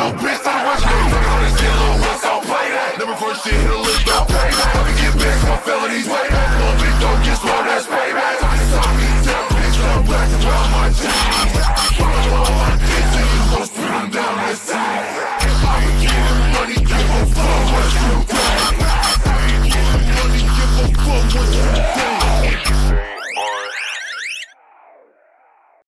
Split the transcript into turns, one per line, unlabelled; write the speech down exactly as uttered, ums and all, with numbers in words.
little bitch, so much hate. Fucking on this yellow, what's all play that? Never first shit, hit a lick, don't pay that. Let me get back, my felonies way back. Little bitch, don't get slow, that's payback. Saw me down, bitch, I'm black around my jeans. Follow all my kids, and you gon' spit them down that side. I'ma get money, give a fuck what you